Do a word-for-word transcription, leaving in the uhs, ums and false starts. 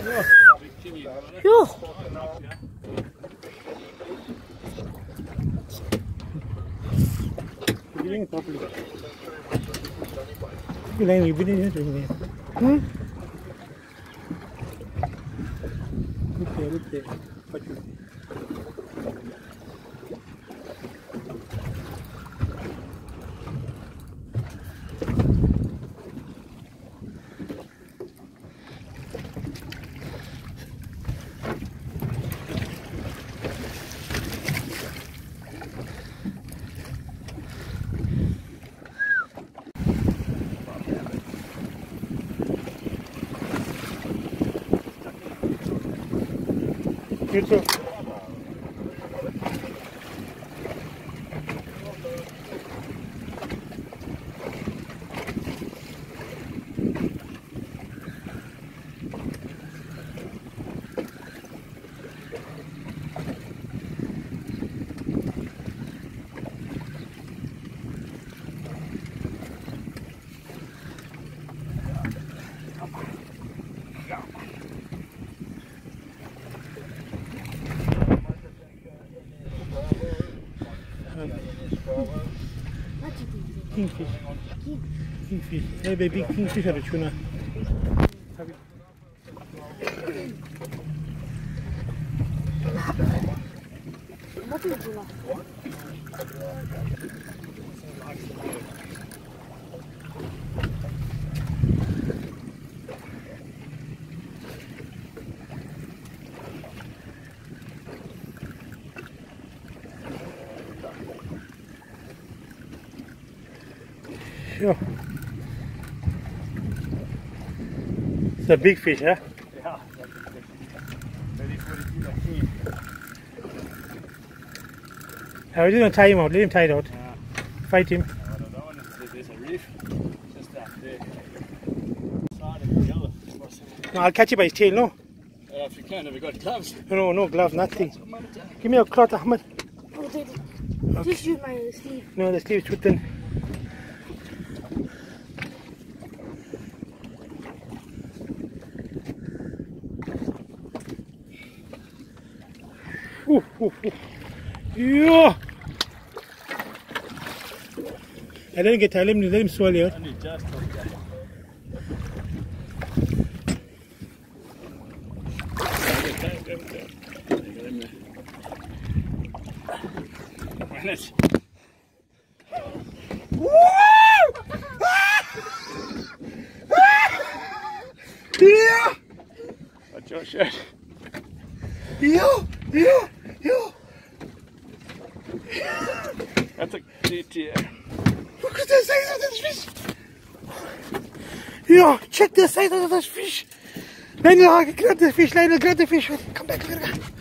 Ja. Jigging properly. You like you been doing it. Hmm? Look there, look there. What you? You too. Kingfish. Kingfish. Hey baby, kingfish or tuna? What is tuna? Sure. It's a big fish, huh? Yeah, thirty, forty kilo. How are you going to tie him out? Let him tie it out. Yeah. Fight him. I don't know, there's a reef. Just that there. Side of the other. No, I'll catch you by his tail, no? Yeah, if you can, have you got gloves? No, no glove, nothing. Give me a cloth, Ahmed. Oh, they did. Okay. Just use my sleeve. No, the sleeve's too thin. Ooh, ooh, ooh. Yeah. I didn't get time. Let him, let him swallow it. Only just like that. Yeah. What's your shirt? Yeah. Yeah. Yeah. That's a G T A. Look at the size of this fish. Yeah, check the size of this fish. Lionel, grab the fish. Lionel, grab the fish. Come back, Lionel.